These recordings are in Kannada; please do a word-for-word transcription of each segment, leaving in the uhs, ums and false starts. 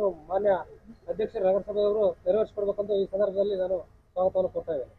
ಕಾರ್ಯಕ್ರಮವನ್ನು ಮಾನ್ಯ ಅಧ್ಯಕ್ಷರು ನಗರಸಭೆಯವರು ನೆರವೇರಿಸಿಕೊಡ್ಬೇಕಂತ ಈ ಸಂದರ್ಭದಲ್ಲಿ ನಾನು ಸ್ವಾಗತವನ್ನು ಕೊಡ್ತಾ ಇದ್ದೇನೆ.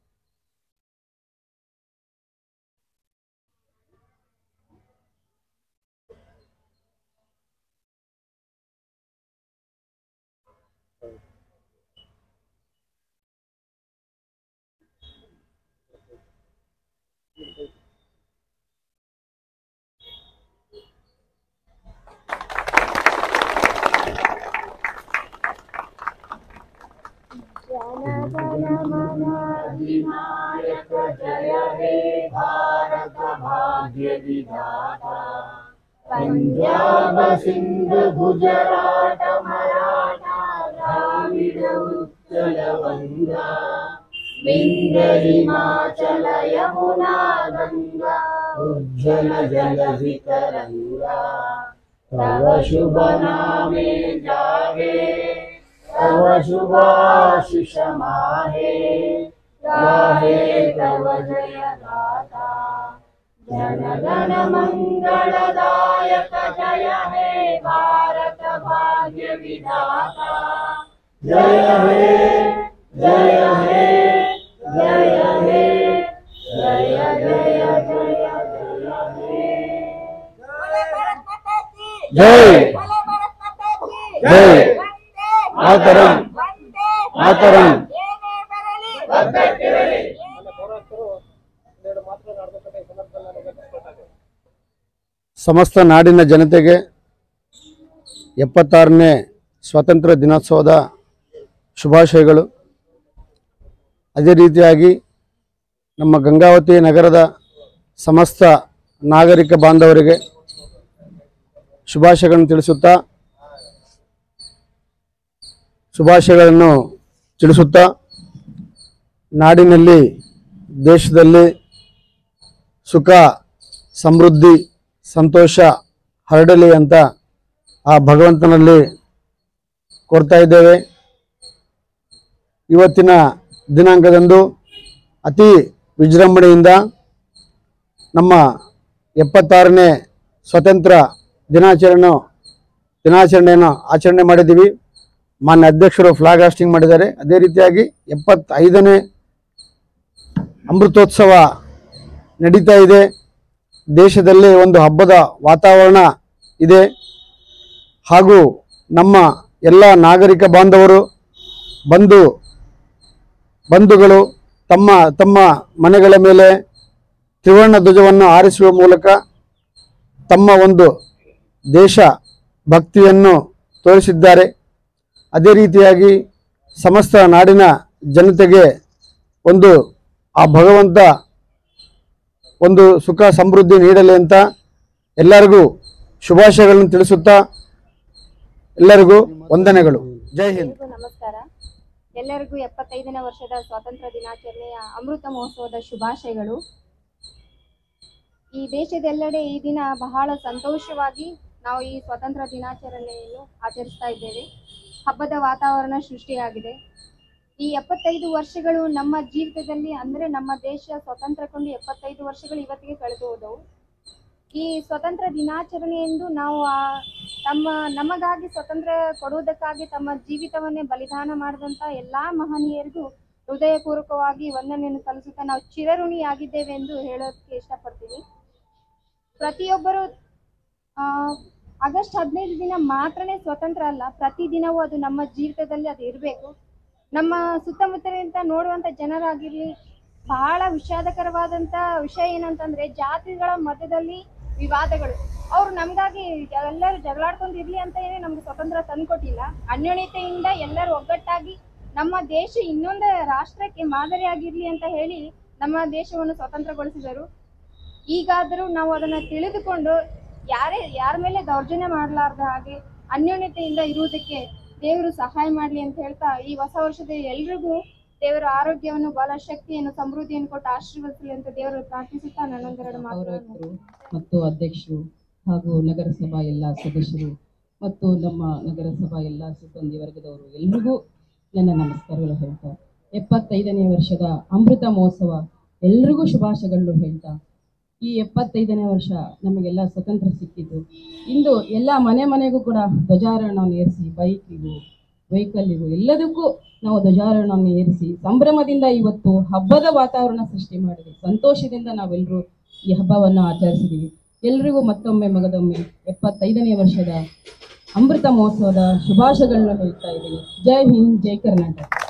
जनगणमनाधिनायक जय हे भारत भाग्य विधाता पंजाब सिंध गुजरात मराठा द्राविड उत्कल गंगा विंध्य हिमाचल यमुना गंगा उज्जल जलधि तरंगा तव शुभ नामे जागे तव शुभाशिष माहे गाहे तव जय गाथा जनगण मंगलदायक जय हे भारत भाग्य विधाता जय हे जय हे जय हे जय जय जय जय जय जय मातरम मातरम ಸಮಸ್ತ ನಾಡಿನ ಜನತೆಗೆ ಎಪ್ಪತ್ತಾರನೇ ಸ್ವಾತಂತ್ರ್ಯ ದಿನೋತ್ಸವದ ಶುಭಾಶಯಗಳು. ಅದೇ ರೀತಿಯಾಗಿ ನಮ್ಮ ಗಂಗಾವತಿ ನಗರದ ಸಮಸ್ತ ನಾಗರಿಕ ಬಾಂಧವರಿಗೆ ಶುಭಾಶಯಗಳನ್ನು ತಿಳಿಸುತ್ತಾ ಶುಭಾಶಯಗಳನ್ನು ತಿಳಿಸುತ್ತಾ ನಾಡಿನಲ್ಲಿ ದೇಶದಲ್ಲಿ ಸುಖ ಸಮೃದ್ಧಿ ಸಂತೋಷ ಹರಡಲಿ ಅಂತ ಆ ಭಗವಂತನಲ್ಲಿ ಕೋರ್ತಾ ಇದ್ದೇವೆ. ಇವತ್ತಿನ ದಿನಾಂಕದಂದು ಅತಿ ವಿಜೃಂಭಣೆಯಿಂದ ನಮ್ಮ ಎಪ್ಪತ್ತಾರನೇ ಸ್ವತಂತ್ರ ದಿನಾಚರಣೆ ದಿನಾಚರಣೆಯನ್ನು ಆಚರಣೆ ಮಾಡಿದ್ದೀವಿ. ಮಾನ್ಯ ಅಧ್ಯಕ್ಷರು ಫ್ಲಾಗ್ ಹಾಸ್ಟಿಂಗ್ ಮಾಡಿದ್ದಾರೆ. ಅದೇ ರೀತಿಯಾಗಿ ಎಪ್ಪತ್ತೈದನೇ ಅಮೃತೋತ್ಸವ ನಡೀತಾ ಇದೆ. ದೇಶದಲ್ಲಿ ಒಂದು ಹಬ್ಬದ ವಾತಾವರಣ ಇದೆ. ಹಾಗೂ ನಮ್ಮ ಎಲ್ಲ ನಾಗರಿಕ ಬಾಂಧವರು ಬಂಧು ಬಂಧುಗಳು ತಮ್ಮ ತಮ್ಮ ಮನೆಗಳ ಮೇಲೆ ತ್ರಿವರ್ಣ ಧ್ವಜವನ್ನು ಹಾರಿಸುವ ಮೂಲಕ ತಮ್ಮ ಒಂದು ದೇಶ ಭಕ್ತಿಯನ್ನು ತೋರಿಸಿದ್ದಾರೆ. ಅದೇ ರೀತಿಯಾಗಿ ಸಮಸ್ತ ನಾಡಿನ ಜನತೆಗೆ ಒಂದು ಆ ಭಗವಂತ ಒಂದು ಸುಖ ಸಮೃದ್ಧಿ ನೀಡಲಿ ಅಂತ ಎಲ್ಲರಿಗೂ ಶುಭಾಶಯಗಳನ್ನು ತಿಳಿಸುತ್ತಾ ಎಲ್ಲರಿಗೂ ವಂದನೆಗಳು. ಜೈ ಹಿಂದ್. ನಮಸ್ಕಾರ. ಎಲ್ಲರಿಗೂ ಎಪ್ಪತ್ತೈದನೇ ವರ್ಷದ ಸ್ವಾತಂತ್ರ್ಯ ದಿನಾಚರಣೆಯ ಅಮೃತ ಮಹೋತ್ಸವದ ಶುಭಾಶಯಗಳು. ಈ ದೇಶದೆಲ್ಲೆಡೆ ಈ ದಿನ ಬಹಳ ಸಂತೋಷವಾಗಿ ನಾವು ಈ ಸ್ವಾತಂತ್ರ್ಯ ದಿನಾಚರಣೆಯನ್ನು ಆಚರಿಸ್ತಾ ಇದ್ದೇವೆ. ಹಬ್ಬದ ವಾತಾವರಣ ಸೃಷ್ಟಿಯಾಗಿದೆ. ಈ ಎಪ್ಪತ್ತೈದು ವರ್ಷಗಳು ನಮ್ಮ ಜೀವಿತದಲ್ಲಿ ಅಂದರೆ ನಮ್ಮ ದೇಶ ಸ್ವತಂತ್ರಗೊಂಡು ಎಪ್ಪತ್ತೈದು ವರ್ಷಗಳು ಇವತ್ತಿಗೆ ಕಳೆದು ಹೋದವು. ಈ ಸ್ವತಂತ್ರ ದಿನಾಚರಣೆಯೆಂದು ನಾವು ತಮ್ಮ ನಮಗಾಗಿ ಸ್ವತಂತ್ರ ಕೊಡುವುದಕ್ಕಾಗಿ ತಮ್ಮ ಜೀವಿತವನ್ನೇ ಬಲಿದಾನ ಮಾಡಿದಂಥ ಎಲ್ಲ ಮಹನೀಯರಿಗೂ ಹೃದಯಪೂರ್ವಕವಾಗಿ ವಂದನೆಯನ್ನು ಸಲ್ಲಿಸುತ್ತಾ ನಾವು ಚಿರಋಣಿಯಾಗಿದ್ದೇವೆ ಎಂದು ಹೇಳೋದಕ್ಕೆ ಇಷ್ಟಪಡ್ತೀನಿ. ಪ್ರತಿಯೊಬ್ಬರು ಆಗಸ್ಟ್ ಹದಿನೈದು ದಿನ ಮಾತ್ರನೇ ಸ್ವತಂತ್ರ ಅಲ್ಲ, ಪ್ರತಿದಿನವೂ ಅದು ನಮ್ಮ ಜೀವಿತದಲ್ಲಿ ಅದು ಇರಬೇಕು. ನಮ್ಮ ಸುತ್ತಮುತ್ತಲಿಂದ ನೋಡುವಂಥ ಜನರಾಗಿರಲಿ, ಬಹಳ ವಿಷಾದಕರವಾದಂಥ ವಿಷಯ ಏನಂತಂದರೆ ಜಾತಿಗಳ ಮಧ್ಯದಲ್ಲಿ ವಿವಾದಗಳು. ಅವರು ನಮಗಾಗಿ ಎಲ್ಲರೂ ಜಗಳಾಡ್ಕೊಂಡಿರಲಿ ಅಂತ ಏನೇ ನಮ್ಗೆ ಸ್ವತಂತ್ರ ತಂದುಕೊಟ್ಟಿಲ್ಲ. ಅನ್ಯೋನ್ಯತೆಯಿಂದ ಎಲ್ಲರೂ ಒಗ್ಗಟ್ಟಾಗಿ ನಮ್ಮ ದೇಶ ಇನ್ನೊಂದು ರಾಷ್ಟ್ರಕ್ಕೆ ಮಾದರಿಯಾಗಿರಲಿ ಅಂತ ಹೇಳಿ ನಮ್ಮ ದೇಶವನ್ನು ಸ್ವತಂತ್ರಗೊಳಿಸಿದರು. ಈಗಾದರೂ ನಾವು ಅದನ್ನು ತಿಳಿದುಕೊಂಡು ಯಾರೇ ಯಾರ ಮೇಲೆ ದೌರ್ಜನ್ಯ ಮಾಡಲಾರ್ದ ಹಾಗೆ ಅನ್ಯೋನ್ಯತೆಯಿಂದ ಇರುವುದಕ್ಕೆ ದೇವರು ಸಹಾಯ ಮಾಡಲಿ ಅಂತ ಹೇಳ್ತಾ ಈ ಹೊಸ ವರ್ಷದಲ್ಲಿ ಎಲ್ರಿಗೂ ದೇವರ ಆರೋಗ್ಯವನ್ನು, ಬಲ, ಶಕ್ತಿಯನ್ನು, ಸಮೃದ್ಧಿಯನ್ನು ಕೊಟ್ಟು ಆಶೀರ್ವದಿಸಲಿ ಅಂತ ದೇವರು ಪ್ರಾರ್ಥಿಸುತ್ತಾ ನನ್ನೊಂದೆರಡು ಮಾತು. ಮತ್ತು ಅಧ್ಯಕ್ಷರು ಹಾಗೂ ನಗರಸಭಾ ಎಲ್ಲ ಸದಸ್ಯರು ಮತ್ತು ನಮ್ಮ ನಗರಸಭಾ ಎಲ್ಲ ಸಿಬ್ಬಂದಿ ವರ್ಗದವರು ಎಲ್ರಿಗೂ ನನ್ನ ನಮಸ್ಕಾರಗಳು ಹೇಳ್ತಾ ಎಪ್ಪತ್ತೈದನೇ ವರ್ಷದ ಅಮೃತ ಮಹೋತ್ಸವ ಎಲ್ರಿಗೂ ಶುಭಾಶಯಗಳು ಹೇಳ್ತಾ ಈ ಎಪ್ಪತ್ತೈದನೇ ವರ್ಷ ನಮಗೆಲ್ಲ ಸ್ವತಂತ್ರ ಸಿಕ್ಕಿದ್ದು. ಇಂದು ಎಲ್ಲ ಮನೆ ಮನೆಗೂ ಕೂಡ ಧ್ವಜಾರೋಹಣವನ್ನು ಏರಿಸಿ, ಬೈಕಿಗೂ ವೆಹಿಕಲ್ಗೂ ಎಲ್ಲದಕ್ಕೂ ನಾವು ಧ್ವಜಾರೋಹಣವನ್ನು ಏರಿಸಿ ಸಂಭ್ರಮದಿಂದ ಇವತ್ತು ಹಬ್ಬದ ವಾತಾವರಣ ಸೃಷ್ಟಿ ಮಾಡಿದ್ವಿ. ಸಂತೋಷದಿಂದ ನಾವೆಲ್ಲರೂ ಈ ಹಬ್ಬವನ್ನು ಆಚರಿಸಿದ್ದೀವಿ. ಎಲ್ರಿಗೂ ಮತ್ತೊಮ್ಮೆ ಮಗದೊಮ್ಮೆ ಎಪ್ಪತ್ತೈದನೇ ವರ್ಷದ ಅಮೃತ ಮಹೋತ್ಸವದ ಶುಭಾಶಯಗಳನ್ನ ಹೇಳ್ತಾ ಇದ್ದೀನಿ. ಜೈ ಹಿಂದ್, ಜೈ ಕರ್ನಾಟಕ.